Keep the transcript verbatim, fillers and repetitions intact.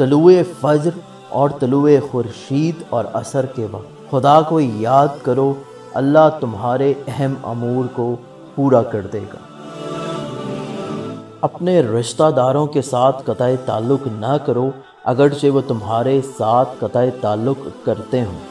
तलुए फज्र और तलुए खुर्शीद और असर के वक्त खुदा को याद करो, अल्लाह तुम्हारे अहम अमूर को पूरा कर देगा। अपने रिश्तेदारों के साथ कतई ताल्लुक़ न करो, अगरचे वो तुम्हारे साथ कतई ताल्लुक़ करते हों।